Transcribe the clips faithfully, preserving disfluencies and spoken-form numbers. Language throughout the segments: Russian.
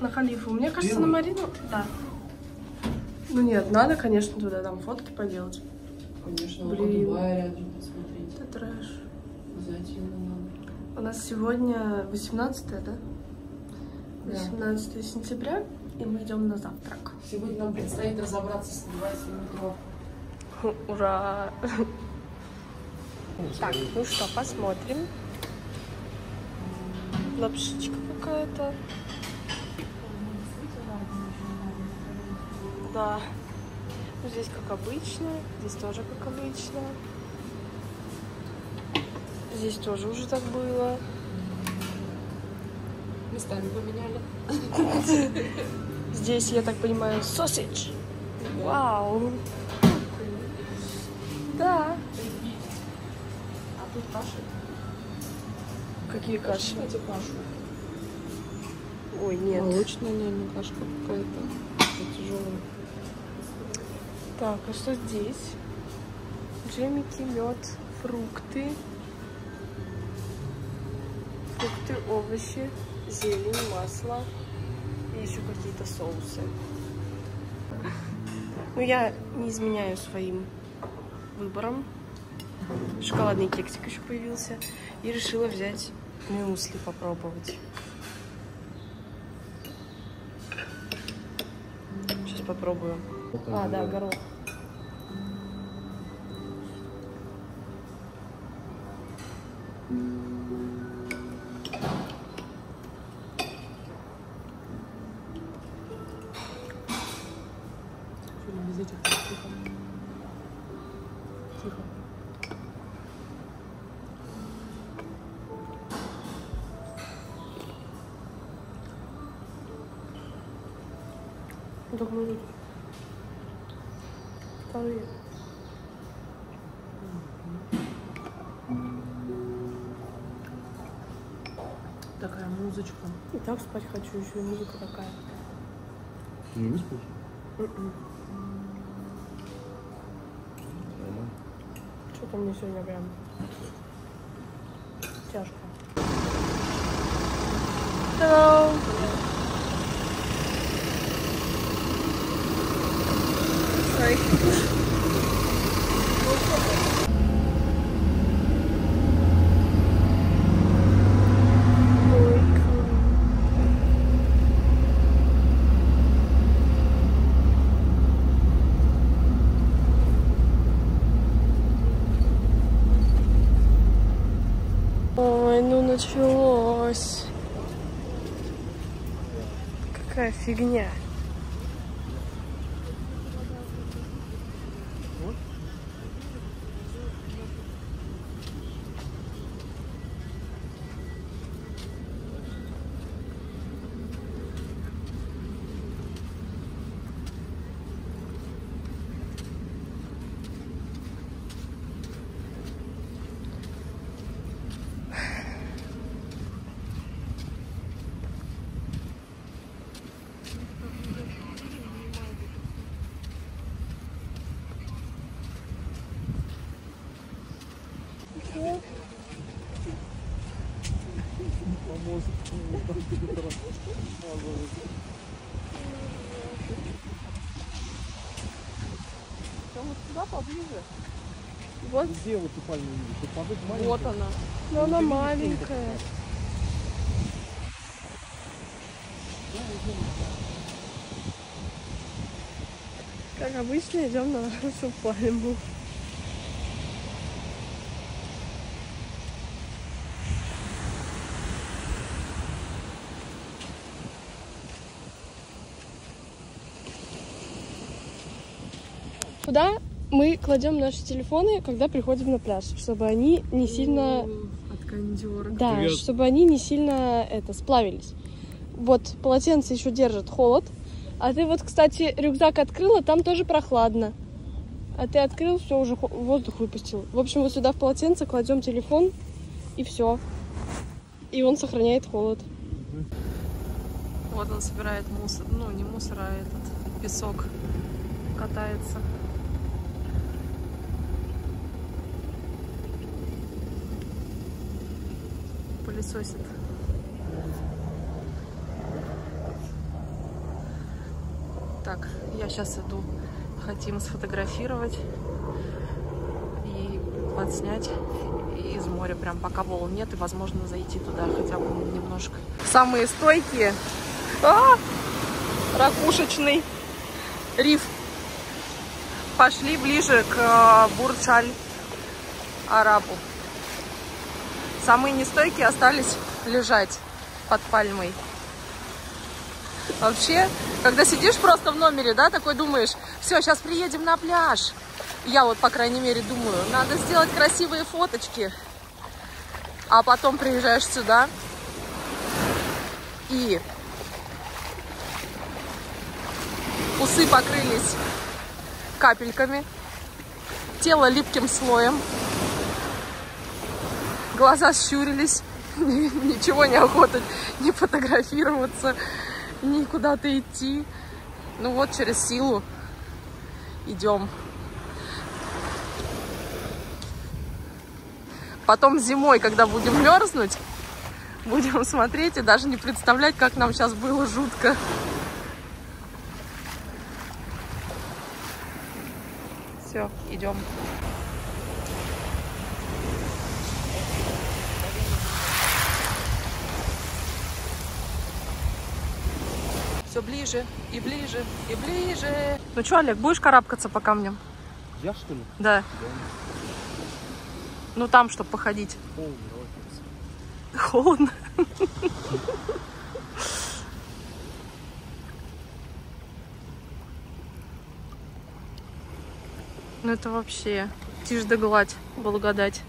На Халифу. Мне кажется, на Марину, да. Ну нет, надо, конечно, туда там фотки поделать. Конечно, блин. Дубай рядом посмотреть. Это трэш. Обязательно надо. У нас сегодня восемнадцатое, да? Да. восемнадцатое сентября, и мы идем на завтрак. Сегодня нам предстоит разобраться с девайсом метро. Ура! Так, ну что, посмотрим. Лапшичка какая-то. Да. Ну, здесь как обычно. Здесь тоже как обычно. Здесь тоже уже так было. Местами поменяли. Здесь, я так понимаю, сосидж. Вау! Да. А тут каши. Какие каши? Кстати, кашу. Ой, нет. Молочная, наверное, кашка какая-то тяжелая. Так, а что здесь? Джемики, мед, фрукты. Фрукты, овощи, зелень, масло. И еще какие-то соусы. Ну, я не изменяю своим выбором. Шоколадный кексик еще появился. И решила взять мюсли попробовать. Сейчас попробую. А, да, горох. Тихо. Тихо. Думаю, вторые. Такая музычка. И так спать хочу, еще и музыка такая. Не выспался? Mm-mm. Что-то мне сегодня прям тяжко. Hello. Sorry. Ой, ну началось. Какая фигня. Вот сюда поближе. Вот. Где вот ты пальму видишь? Вот она. Но она маленькая. Как обычно, идем на нашу пальму. Куда мы кладем наши телефоны, когда приходим на пляж, чтобы они не сильно... От кондера. Да, Привет. чтобы они не сильно это сплавились. Вот полотенце еще держит холод. А ты вот, кстати, рюкзак открыла, там тоже прохладно. А ты открыл, все, уже воздух выпустил. В общем, вот сюда в полотенце кладем телефон, и все. И он сохраняет холод. Вот он собирает мусор. Ну, не мусор, а этот песок. Катается. Пылесосит. Так, я сейчас иду, хотим сфотографировать и подснять из моря, прям пока волн нет, и возможно зайти туда хотя бы немножко. Самые стойкие. А! Ракушечный риф. Пошли ближе к Бурдж-Аль-Арабу. Самые нестойкие остались лежать под пальмой. Вообще, когда сидишь просто в номере, да, такой думаешь, все, сейчас приедем на пляж. Я вот, по крайней мере, думаю, надо сделать красивые фоточки. А потом приезжаешь сюда и усы покрылись капельками, тело липким слоем, глаза щурились, ничего не охота не фотографироваться, ни куда-то идти. Ну вот, через силу идем. Потом зимой, когда будем мерзнуть, будем смотреть и даже не представлять, как нам сейчас было жутко. Все, идем. Все ближе и ближе и ближе. Ну что, Олег, будешь карабкаться по камням? Я, что ли? Да. Да. Ну там, чтобы походить. Холодно. Холодно. Ну это вообще тишь да гладь, благодать.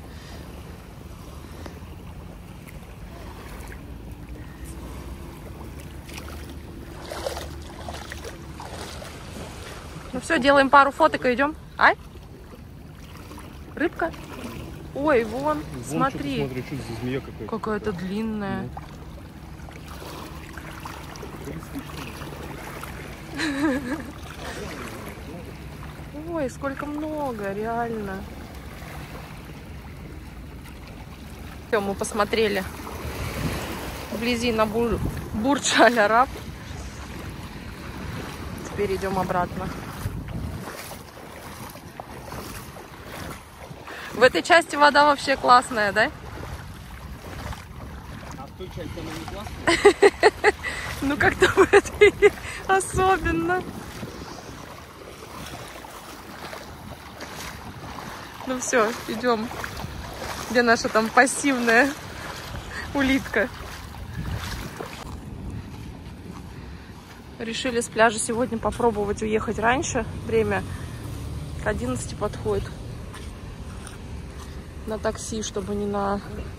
Ну все, делаем пару фоток и идем. Ай? Рыбка? Ой, вон, Вон смотри. Что, смотри, что за змея какая-то. Какая-то длинная. Ой, сколько много, реально. Все, мы посмотрели вблизи на Бур... Бурдж-Аль-Араб. Теперь идем обратно. В этой части вода вообще классная, да? А в той части она не классная? Ну как-то в этой особенно. Ну все, идем. Где наша там пассивная улитка? Решили с пляжа сегодня попробовать уехать раньше. Время к одиннадцати подходит. На такси, чтобы не на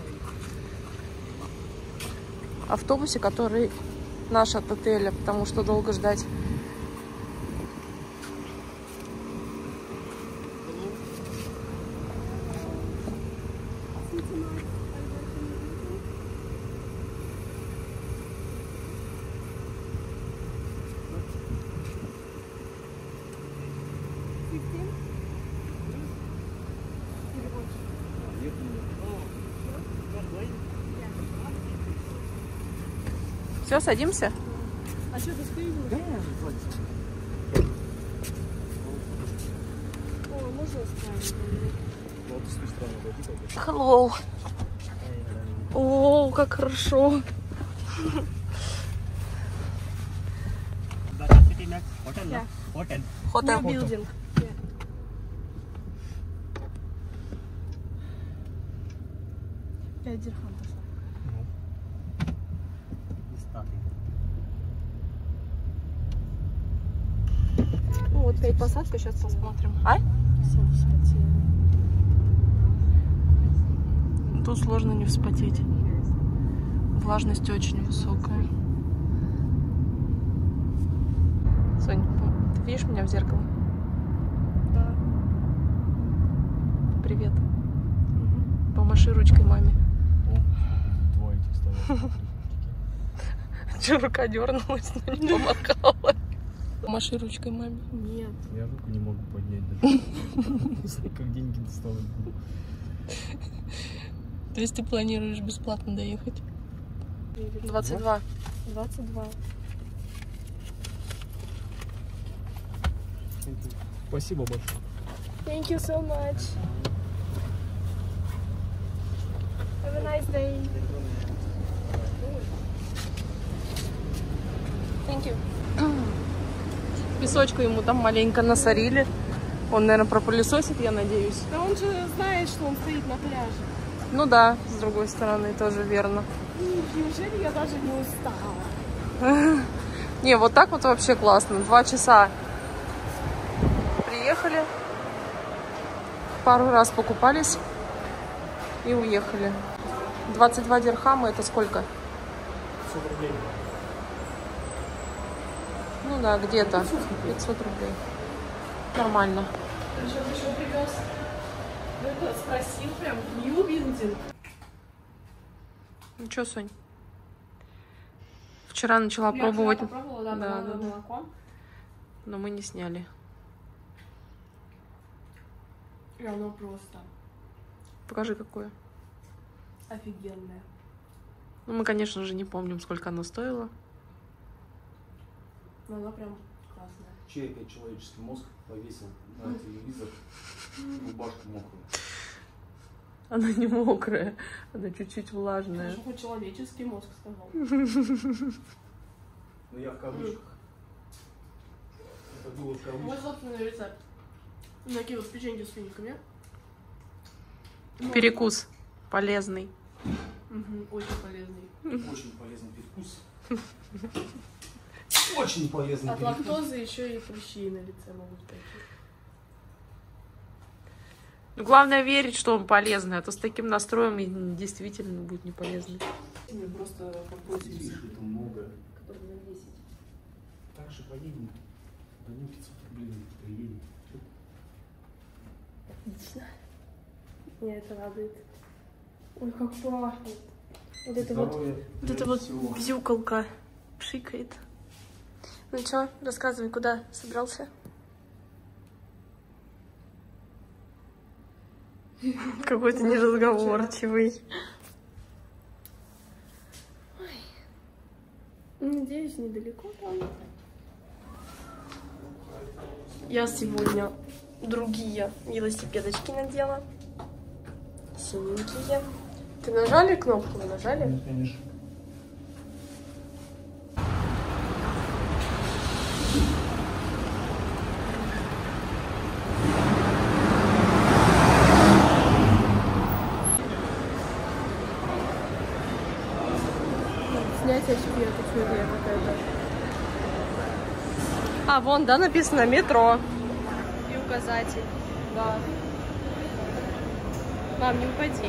автобусе, который наш от отеля, потому что долго ждать. Все, садимся? А что, ты стоишь? Да, О, можно оставить? вот с той стороны дойди, как бы. Hello. О, как хорошо. Yeah. Hotel. Хотел. New building. Yeah. Пять дирхам дошло. Ну вот пять посадка, сейчас посмотрим. А? Все вспотела. Тут сложно не вспотеть. Влажность очень высокая. Сонь, ты видишь меня в зеркало? Да. Привет. Помаши ручкой маме. О, два этих стоят. Че, рука дернулась, но не помахала. Помаши ручкой маме. Нет. Я руку не могу поднять даже. Как деньги доставать буду. То есть ты планируешь бесплатно доехать? двадцать два. двадцать два. Спасибо большое. Thank you so much. Have a nice day. Thank you. Песочку ему там маленько насорили. Он, наверное, пропылесосит, я надеюсь. Да он же знает, что он стоит на пляже. Ну да, с другой стороны, тоже верно. Неужели я даже не устала? Не, вот так вот вообще классно. Два часа приехали, пару раз покупались и уехали. двадцать два дирхама — это сколько? пятьсот рублей. Ну да, где-то пятьсот рублей. Нормально. Причем еще приказ спросил прям ньюбилдинг. Ну что, Сонь? Вчера начала Я пробовать. вчера попробовала, да, Да, да, да. молоко. Но мы не сняли. И оно просто Покажи, какое. офигенное. Ну, мы, конечно же, не помним, сколько оно стоило. Но оно прям классное. Чей-то человеческий мозг повесил на телевизор, рубашку мокрую. Она не мокрая, она чуть-чуть влажная. Даже хоть человеческий мозг сказал. Ну я в кавычках. Это было в Мой кавычках. собственный рецепт. Такие вот печеньки с финиками. Перекус полезный. Угу, очень полезный. Очень полезный перекус. Очень полезный От перекус. лактозы еще и прыщи на лице могут пойти. Ну, главное верить, что он полезный, а то с таким настроем и действительно будет не полезный. Мне просто попросили. Слишком много. Который на десять. Так же поедем. Дадим пятьсот рублей, приедем. Отлично. Меня это радует. Ой, как пахнет. Вот это вот, Здоровья, вот это прежде вот всего. бзюкалка пшикает. Ну что, рассказывай, куда собрался? Какой-то неразговорчивый. Надеюсь, недалеко там. Я сегодня другие велосипедочки надела. Синенькие. Ты нажали кнопку? Вы нажали? Нет, конечно. Снять очки, это фигня какая-то. А, вон, да, написано метро. И указатель. Да. Мам, не упади.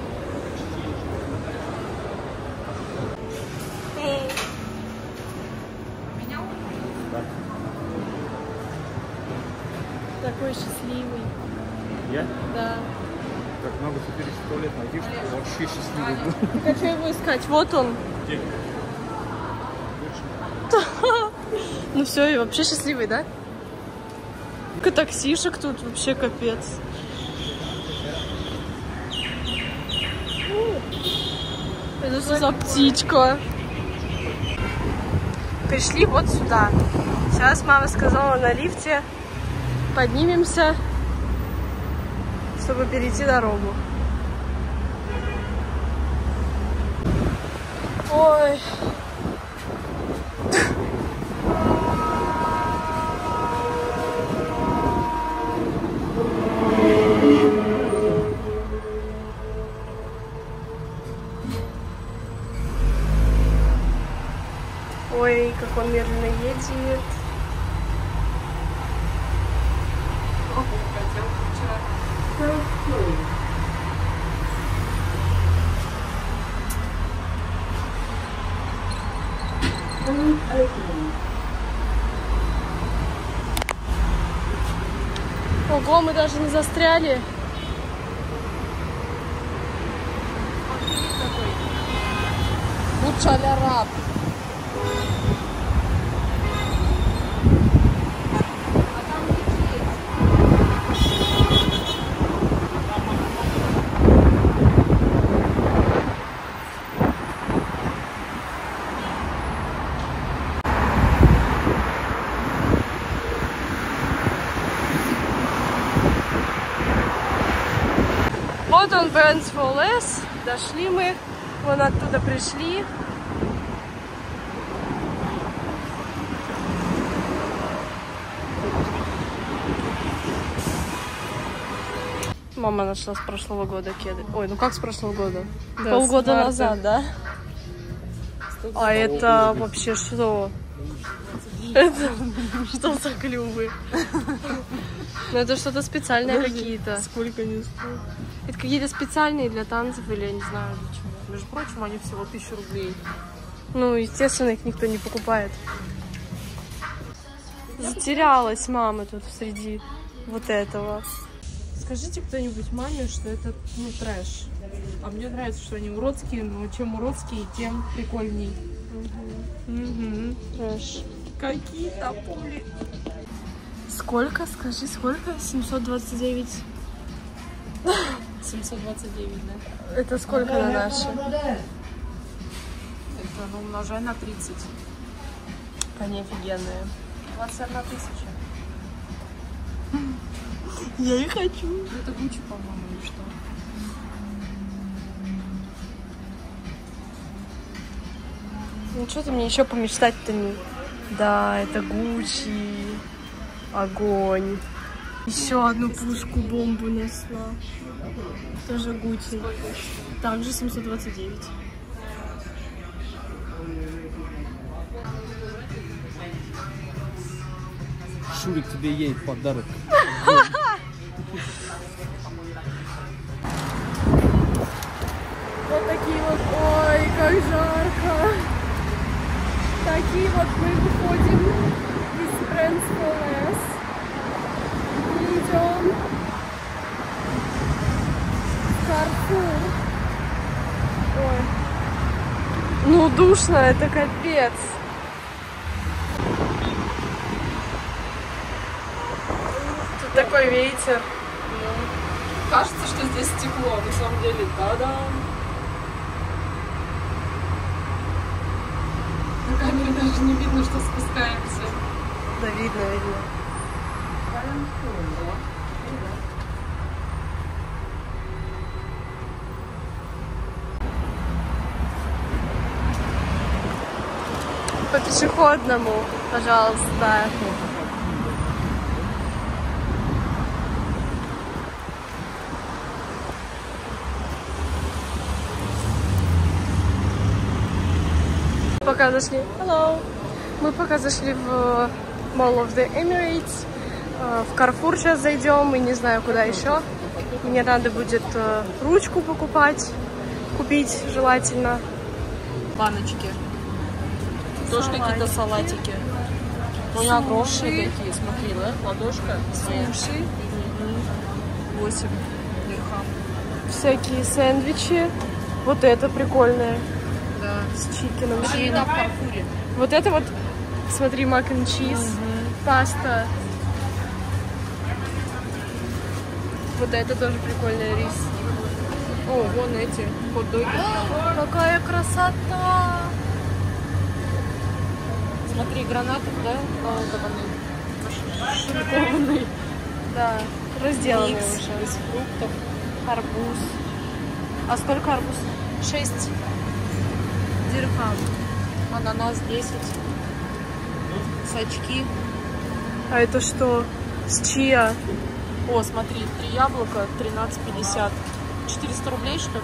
Такой счастливый. Я? Да. Как много теперь в туалет найдешь, вообще счастливый был. Так, а что его искать? Вот он. Где? Ну все, и вообще счастливый, да? Сколько таксишек тут, вообще капец. Это что за птичка? Пришли вот сюда. Сейчас мама сказала на лифте. Поднимемся, чтобы перейти дорогу. Ой. Ой, как он медленно едет. Ого, мы даже не застряли. Бучаляраб. Вот он, Bands for Less. Дошли мы. Вон оттуда пришли. Мама нашла с прошлого года кеды. Ой, ну как с прошлого года? Да, Полгода с назад, да? А это вообще что? Это что за клювы? Ну это что-то специальное какие-то. Сколько они стоят? Это какие-то специальные для танцев или я не знаю для чего. Между прочим, они всего тысячу рублей. Ну, естественно, их никто не покупает. Затерялась мама тут среди вот этого. Скажите кто-нибудь маме, что это, ну, трэш. А мне нравится, что они уродские, но чем уродские, тем прикольней. Угу. Угу. Трэш. Какие тополи. Сколько? Скажи, сколько? семьсот двадцать девять. семьсот двадцать девять, да? Это сколько на наши? Это, ну, умножай на тридцать. Они офигенные. двадцать одна тысяча. Я и хочу. Это Гуччи, по-моему, или что? Ну что ты мне еще помечтать-то не? Да, это Гуччи. Огонь. Еще одну пушку-бомбу нашла. Тоже Гуччи. Также семьсот двадцать девять. Шурик, тебе ей подарок. Вот такие вот, ой, как жарко. Такие вот мы выходим из Bands for Less. Идем в Carrefour. Ой. Ну, душно, это капец. Тут такой ветер. Кажется, что здесь стекло, на самом деле, да-да. На камере даже не видно, что спускаемся. Да, видно, видно. По пешеходному, пожалуйста. Пока зашли. Hello. Мы пока зашли в Mall of the Emirates. В Carrefour сейчас зайдем и не знаю куда еще. Мне надо будет ручку покупать, купить желательно. Баночки. Тоже какие-то салатики. У меня огромные такие, смотри, да? Ладошка. Суши. восемь дирхам. Всякие сэндвичи. Вот это прикольное. Да. С чикеном. Это еда в Карфуре. Вот это вот, смотри, мак н чиз, паста. Вот это тоже прикольный рис. О, вон эти хот-доги. Какая красота! Смотри, гранаты, да? Шинкованный. Да, разделанный Микс уже. из фруктов. Арбуз. А сколько арбуз? Шесть дирхам. Ананас десять. Сачки. А это что? С чиа? О, смотри, три яблока, тринадцать пятьдесят. четыреста рублей, что ли?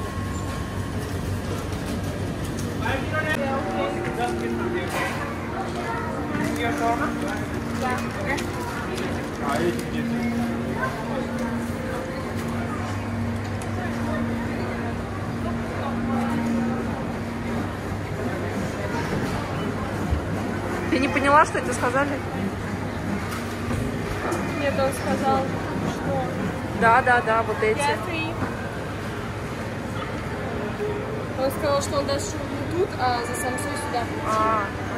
Ты не поняла, что это сказали? Нет, он сказал, что... Да, да, да, вот эти. Он сказал, что он даст шубу тут, а за самсой сюда. А,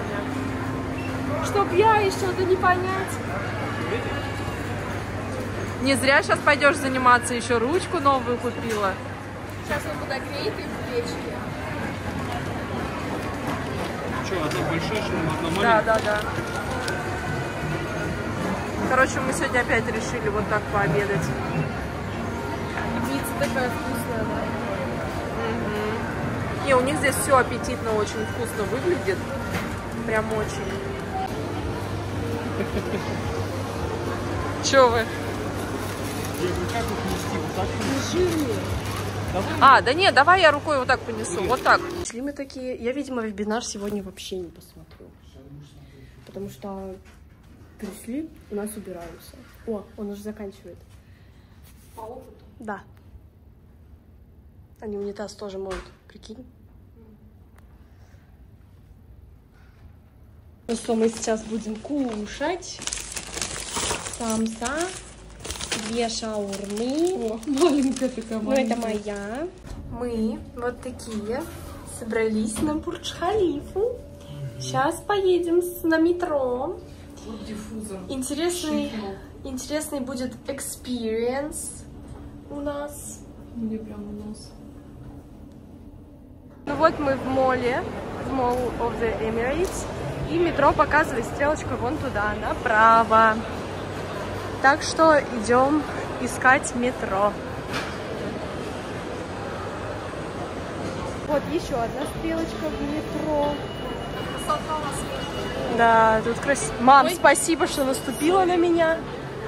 Чтоб я и что-то не понять. не зря сейчас пойдешь заниматься, еще ручку новую купила. Сейчас он подогреет и в печке. Что, одна большая, что ли, одна Да, маленькая? да, да. Короче, мы сегодня опять решили вот так пообедать. Пицца такая вкусная Не, у них здесь все аппетитно, очень вкусно выглядит. Прям очень. Че вы? А, да нет, давай я рукой вот так понесу, вот так. Шли мы такие, я, видимо, вебинар сегодня вообще не посмотрю. Потому что пришли, у нас убираются. О, он уже заканчивает. По опыту? Да. Они унитаз тоже моют, прикинь. Ну что, мы сейчас будем кушать. Самса, две шаурмы. О, маленькая такая маленькая. Ну, это моя. Мы вот такие собрались на Бурдж-Халифу. Сейчас поедем на метро. Интересный, интересный будет experience у нас. Мне прям у нас. Ну вот мы в моле, в Mall of the Emirates. И метро показывает стрелочку вон туда, направо. Так что идем искать метро. Вот еще одна стрелочка в метро. Да, тут красиво. Мам, Ой. Спасибо, что наступила на меня.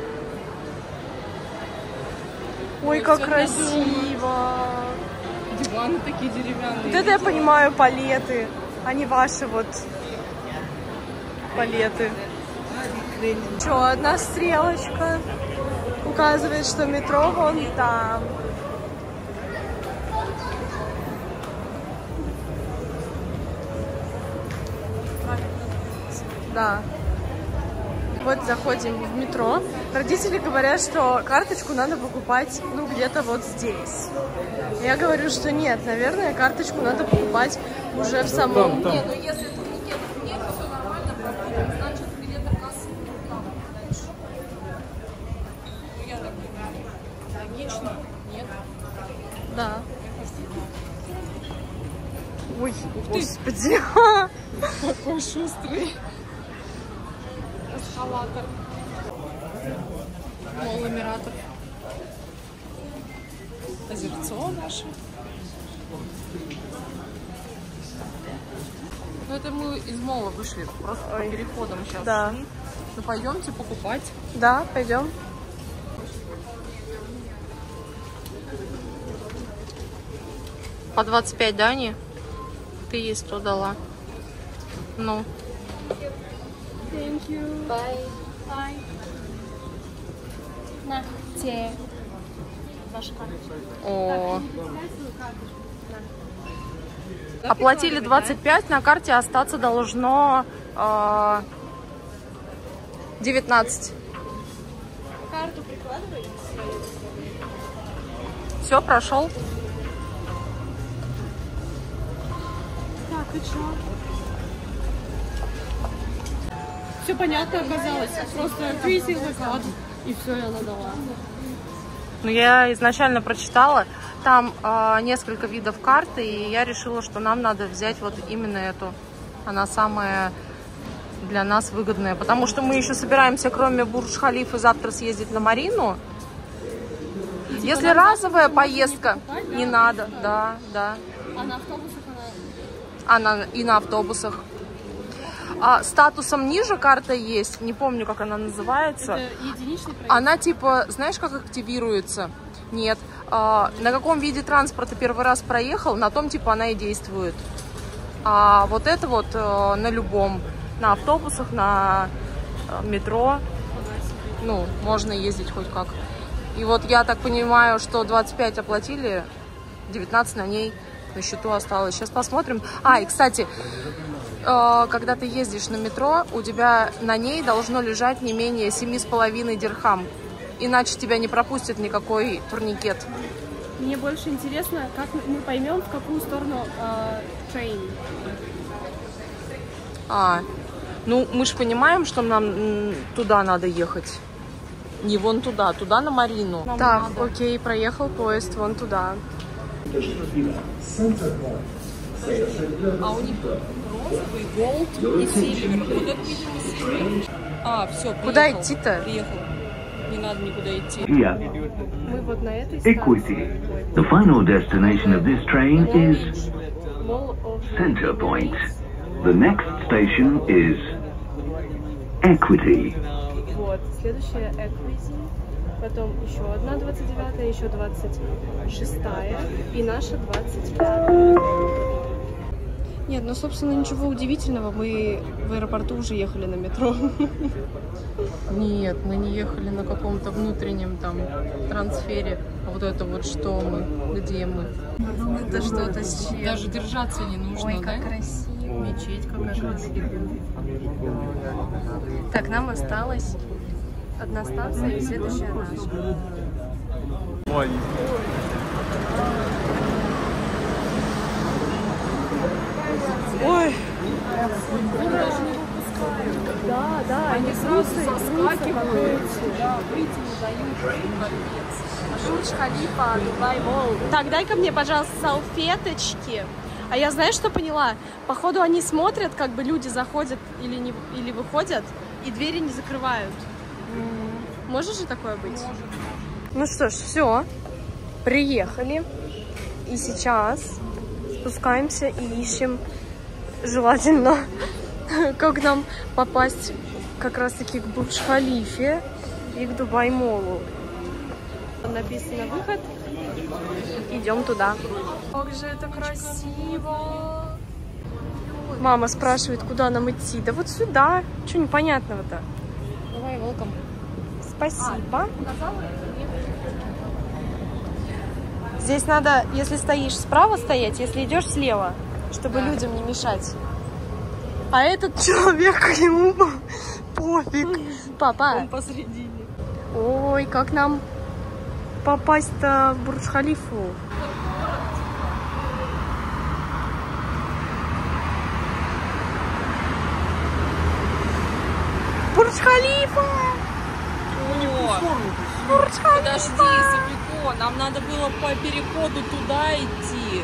Ой, Ой как красиво. Диваны такие деревянные. Вот это я понимаю, палеты. Они ваши вот палеты. Еще одна стрелочка указывает, что метро вон там. Да. Вот заходим в метро. Родители говорят, что карточку надо покупать, ну, где-то вот здесь. Я говорю, что нет, наверное, карточку надо покупать уже в самом... Не, ну если турникетов нет, все нормально проходит, значит, где-то касса там дальше. Ну, я так понимаю. Логично? Нет? Да. Ой, господи. Какой шустрый. Эскалатор. Молл Эмиратов. Озерцо наше. Ну это мы из мола вышли, просто по переходам сейчас. Да. Шли. Ну пойдемте покупать. Да, пойдем. По двадцать пять, да, Ани? Ты ей сто дала. Ну. Thank you. Bye. Bye. На, те. Ваша карточка. О. Оплатили двадцать пять, на карте остаться должно э, девятнадцать. Карту прикладывай. Все, прошел. Так, и что? Все понятно оказалось. Просто кризис заклад. И все, я надала. Ну, я изначально прочитала, там э, несколько видов карты, и я решила, что нам надо взять вот именно эту. Она самая для нас выгодная, потому что мы еще собираемся, кроме Бурдж-Халифа, завтра съездить на Марину. И Если типа разовая поездка, не, покупать, не да? надо, да, да. А на автобусах она? Она и на автобусах. А статусом ниже карта есть, не помню, как она называется. Это единичный проезд? Она типа, знаешь, как активируется? Нет. А, на каком виде транспорта первый раз проехал, на том типа она и действует. А вот это вот а, на любом, на автобусах, на а, метро, ну, можно ездить хоть как. И вот я так понимаю, что двадцать пять оплатили, девятнадцать на ней на счету осталось. Сейчас посмотрим. А, и кстати, когда ты ездишь на метро, у тебя на ней должно лежать не менее семи с половиной дирхам. Иначе тебя не пропустит никакой турникет. Мне больше интересно, как мы поймем, в какую сторону трейн. А, ну мы же понимаем, что нам туда надо ехать. Не вон туда, туда на Марину. Нам так, надо. Окей, проехал поезд вон туда. А у них розовый, голд и сильвер. Вот это, видимо, сильвер. А, все, приехал. Куда идти-то? Приехал. Не надо никуда идти. Мы вот на этой станции. Equity. The final destination of this train is Center point. The next station is Equity. Вот, следующая Equity. Потом еще одна двадцать девятая, еще двадцать шестая и наша двадцать пятая. Нет, ну, собственно, ничего удивительного. Мы в аэропорту уже ехали на метро. Нет, мы не ехали на каком-то внутреннем там трансфере. А вот это вот что мы, где мы? Это что-то с чем? Даже держаться не нужно, Ой, да? как красиво. Мечеть какая красивая. Так, нам осталось одна станция и следующая наша. Ой. Ой. Да, да, они сразу соскакивают. Да, выйти не дают. Бурдж-Халифа, Дубай Молл. Так, дай-ка мне, пожалуйста, салфеточки. А я, знаешь, что поняла? Походу, они смотрят, как бы люди заходят или, не, или выходят, и двери не закрывают. Mm. Может же такое быть? Может. Ну что ж, все. Приехали. И сейчас спускаемся и ищем, желательно, как нам попасть как раз-таки к Бурдж-Халифе и к Дубай-моллу. Написано выход. Идем туда. Как же это красиво! Мама спрашивает, куда нам идти. Да вот сюда. Чего непонятного-то? Давай, welcome. Спасибо. Здесь надо, если стоишь справа, стоять, если идешь слева, чтобы да. людям не мешать. А этот человек, ему пофиг. Папа. Он посредине. Ой, как нам попасть-то в Бурдж-Халифу? Бурдж-Халифа! Бурдж-Халифа! Подожди, Сабико, нам надо было по переходу туда идти.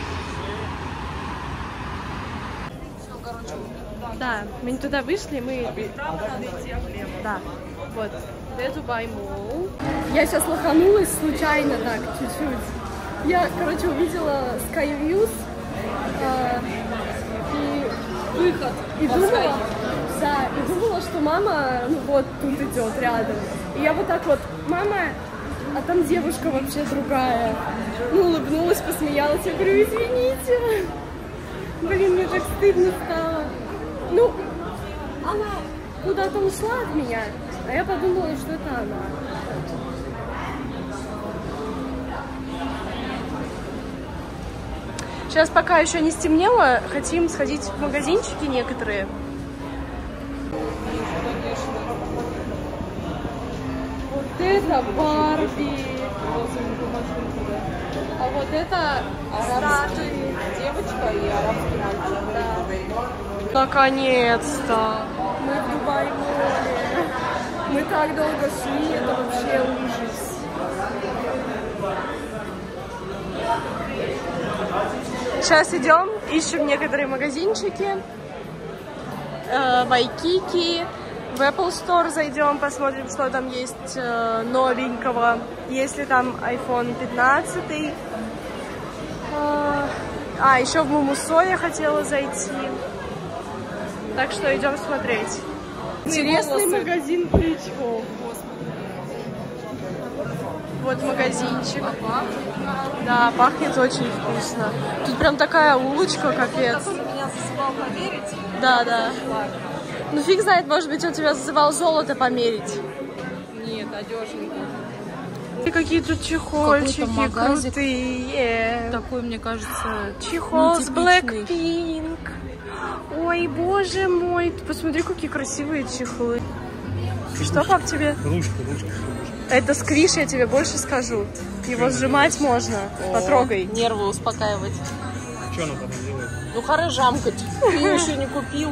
Да, мы не туда вышли, мы... Да, вот. Это Дубай Молл. Я сейчас лоханулась случайно так, чуть-чуть. Я, короче, увидела Skyviews э, и выход. И думала, да, и думала, что мама ну, вот тут идет рядом. И я вот так вот, мама, а там девушка вообще другая. Ну, улыбнулась, посмеялась. Я говорю, извините. Блин, мне так стыдно стало. Ну, она куда-то ушла от меня. А я подумала, что это она. Сейчас, пока еще не стемнело, хотим сходить в магазинчики некоторые. Вот это Барби. А вот это статуи. Девочка и арабский мальчик. Да. Наконец-то. Мы в Дубай-молле. Мы так долго шли, это вообще ужас. Сейчас идем, ищем некоторые магазинчики. Э, в Айкики, в Apple Store зайдем, посмотрим, что там есть э, новенького. Если там айфон пятнадцать. Э, а, еще в Мумусо я хотела зайти. Так что идем смотреть. Интересный магазин паричков. Вот магазинчик. Да, пахнет очень вкусно. Тут прям такая улочка, капец. Меня зазывал померить. Да, да. Ну фиг знает, может быть, он тебя зазывал золото померить. Нет, одежненько. И какие тут чехольчики крутые. Такой, мне кажется, чехол с Blackpink. Ой, боже мой, посмотри, какие красивые чехлы. Что, пап, тебе? Ручка, ручка. Это сквиш, я тебе больше скажу. Его сжимать можно. О, потрогай. Нервы успокаивать. Что она там делает? Ну, хорошо жамкать. Ты ее еще не купил.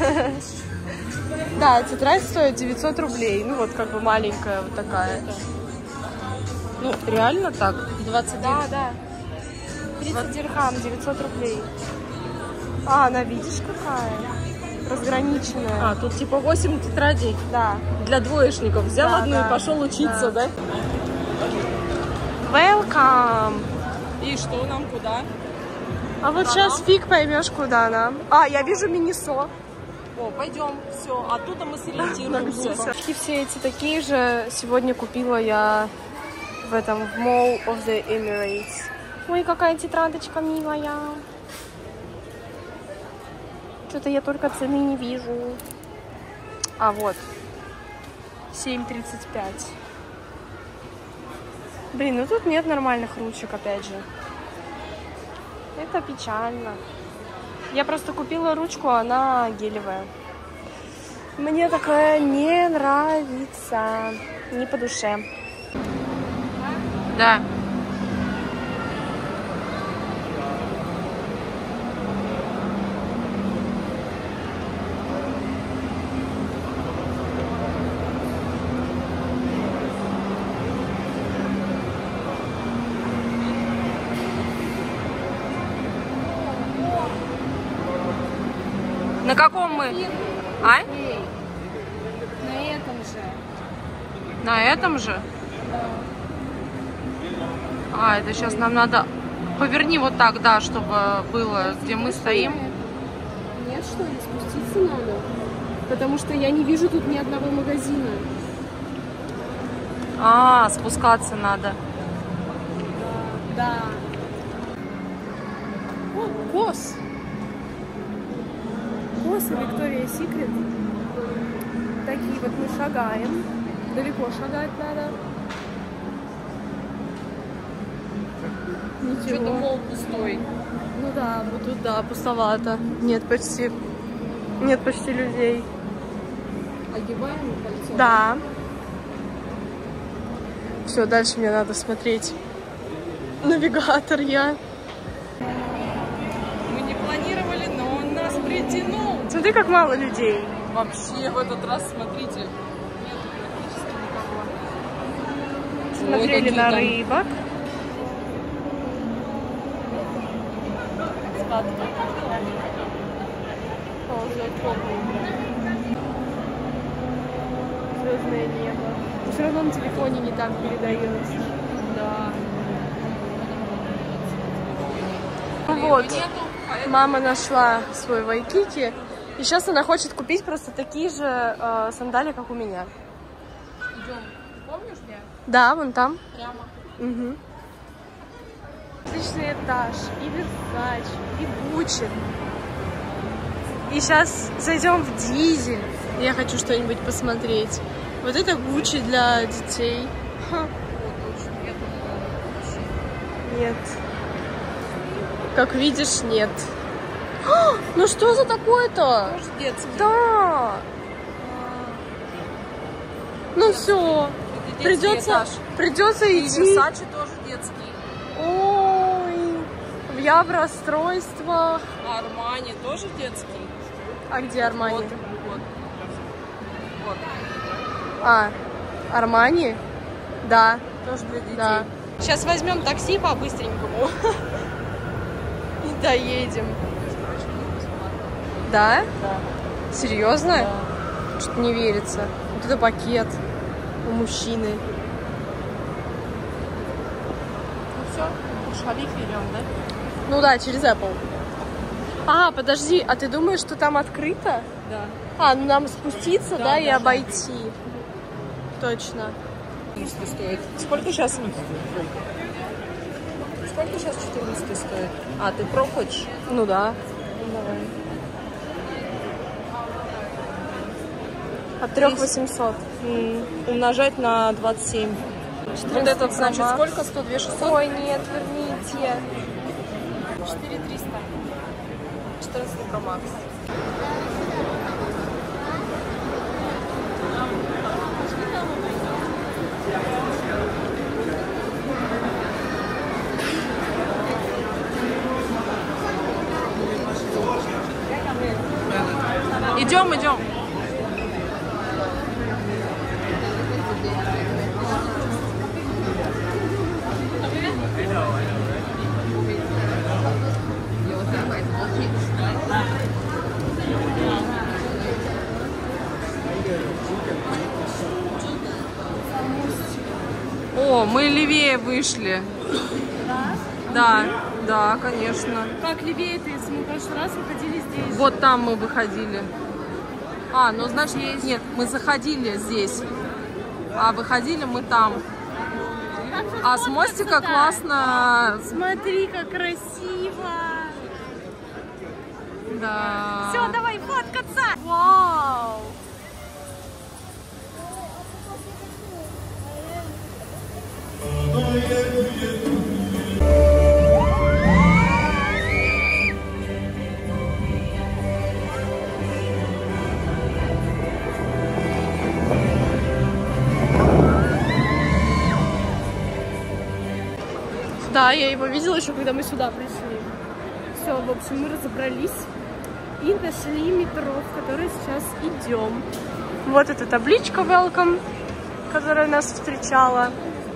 Да, тетрадь стоит девятьсот рублей. Ну, вот как бы маленькая вот такая. Ну, реально так? двадцать Да, да. тридцать дирхам, девятьсот рублей. А, она, видишь, какая? Разграниченная. А, тут типа восемь тетрадей. Да. Для двоечников. Взял да, одну да, и пошел учиться, да? да? Welcome! И что нам, куда? А вот сейчас фиг поймешь, куда нам. А, я вижу Минисо. О, пойдем, все, оттуда мы сориентируемся. Все эти такие же сегодня купила я в этом, в Mall of the Emirates. Ой, какая тетрадочка милая. Что-то я только цены не вижу. А вот. семь тридцать пять. Блин, ну тут нет нормальных ручек, опять же. Это печально. Я просто купила ручку, она гелевая. Мне такая не нравится. Не по душе. Да. На каком мы? А? На этом же. На этом же? А, это сейчас нам надо... Поверни вот так, да, чтобы было, где мы стоим. Нет, что ли? Спуститься надо? Потому что я не вижу тут ни одного магазина. А, спускаться надо. Да. О, Кос. Кос и Виктория Секрет. Такие вот мы шагаем. Далеко шагать надо. Ничего. Что-то мол пустой. Ну да, вот тут да, пустовато. Нет почти. Нет почти людей. Огибаем кольцо? Да. Все, дальше мне надо смотреть навигатор я. Мы не планировали, но он нас притянул. Смотри, как мало людей. Вообще в этот раз, смотрите, нет практически никого. Смотрели Ой, на там... рыбок. Звездное небо. Все равно на телефоне не так передается. Да. Ну вот, мама нашла свой Вайкики. И сейчас она хочет купить просто такие же э, сандали, как у меня. Идем. Помнишь меня? Да, вон там. Прямо. Угу. Отличный этаж. И Версач, и Гуччи. И сейчас зайдем в Дизель. Я хочу что-нибудь посмотреть. Вот это Гуччи для детей. Ха. Нет. Как видишь, нет. А, ну что за такое-то? Тоже детский. Да. Ну все. Придется, придется И идти. Версачи тоже детский. Ой, я в расстройствах. А Армани тоже детский. А где Армани? Вот, вот. Вот. А, Армани? Да. Тоже для детей. Да. Сейчас возьмем такси по-быстренькому. И доедем. Да? Да. Серьезно? Да. Что-то не верится. Вот это пакет у мужчины. Ну все, в Халиф идем, да? Ну да, через Apple. А, подожди, а ты думаешь, что там открыто? Да. А, ну нам спуститься, да, Да, и да, обойти. Точно. четырнадцать стоит. Сколько сейчас? Сколько сейчас четырнадцать стоит? А, ты про хочешь? Ну да. Ну, давай. От трех восемьсот. М, Умножать на двадцать семь. Вот этот, значит, Pro Max. сколько? сто две шестьсот? Ой, нет, верните. четыре триста. четырнадцать Pro Max. Идем, идем. О, мы левее вышли. Да? Да. Да, конечно. Как левее ты, если мы в прошлый раз выходили здесь? Вот там мы выходили. А, ну значит, здесь. Нет, мы заходили здесь, а выходили мы там. А с мостика классно. Смотри, как красиво. Да. Все, давай фоткаться. Вау. Да, я его видела еще, когда мы сюда пришли. Все, в общем, мы разобрались и нашли метро, в которое сейчас идем. Вот эта табличка Welcome, которая нас встречала.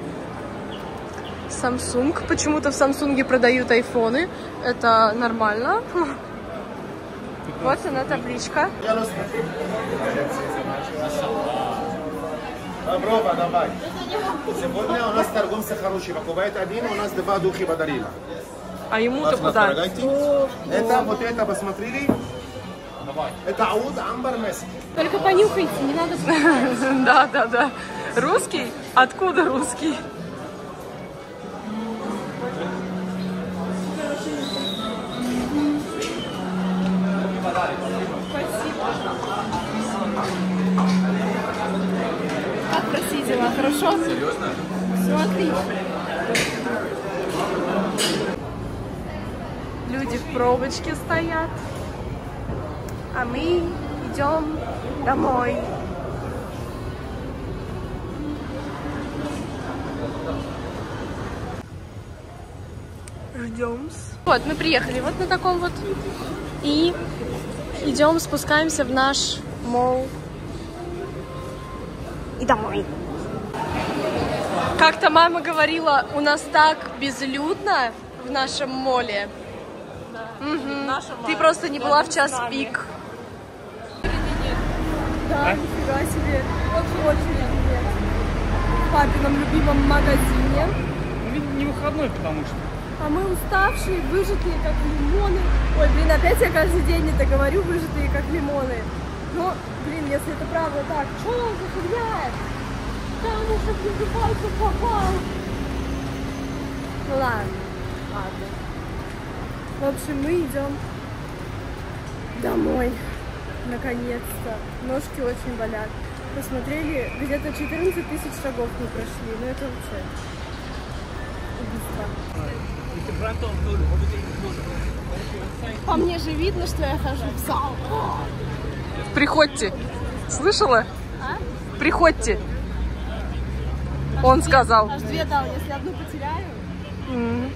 Samsung. Почему-то в Samsung продают айфоны. Это нормально. Вот она, табличка. Браво, давай. Сегодня у нас торговцы хорошие. Покупает один, у нас два духи подарили. А ему-то куда? Это вот это посмотрели? Это ауд амбар мест. Только понюхайте, не надо. Да, да, да. Русский? Откуда русский? Как в России дела? Хорошо? Серьезно? Все отлично. Люди в пробочке стоят, а мы идем домой. Ждем. Вот, мы приехали вот на таком вот. И идем, спускаемся в наш молл. И домой. Как-то мама говорила, у нас так безлюдно в нашем моле. Да. Угу. Ты просто не была в час пик. Да, нифига себе. Очень нет. В папином любимом магазине. Не выходной, потому что. А мы уставшие, выжатые как лимоны. Ой, блин, опять я каждый день это говорю, выжатые как лимоны. Но, блин, если это правда так, что он за фигня? Там уже блин, пальцем попал. Ну ладно, ладно. В общем, мы идем домой. Наконец-то. Ножки очень болят. Посмотрели, где-то четырнадцать тысяч шагов мы прошли. Ну это вообще убийство. По мне же видно, что я хожу в зал. Приходьте. Слышала? А? Приходьте. Он сказал. Аж две дал, если одну потеряю. Mm.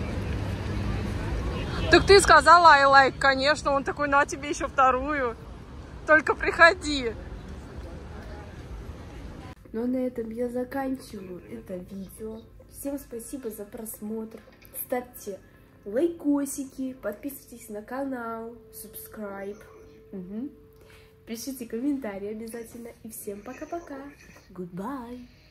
Так ты сказала I like, конечно. Он такой, на тебе еще вторую. Только приходи. Ну, на этом я заканчиваю это видео. Всем спасибо за просмотр. Ставьте лайкосики, подписывайтесь на канал, subscribe. Угу. Пишите комментарии обязательно. И всем пока-пока. Goodbye.